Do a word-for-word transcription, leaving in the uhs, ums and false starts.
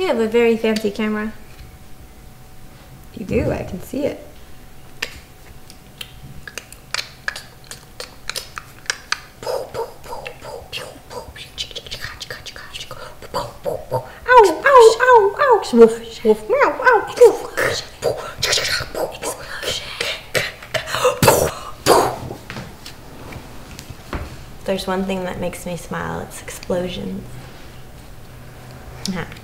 You have a very fancy camera. You do, I can see it. Ow, ow, ow, ouch. Woof, woof, meow, ow, woof. There's one thing that makes me smile, it's explosions. Yeah.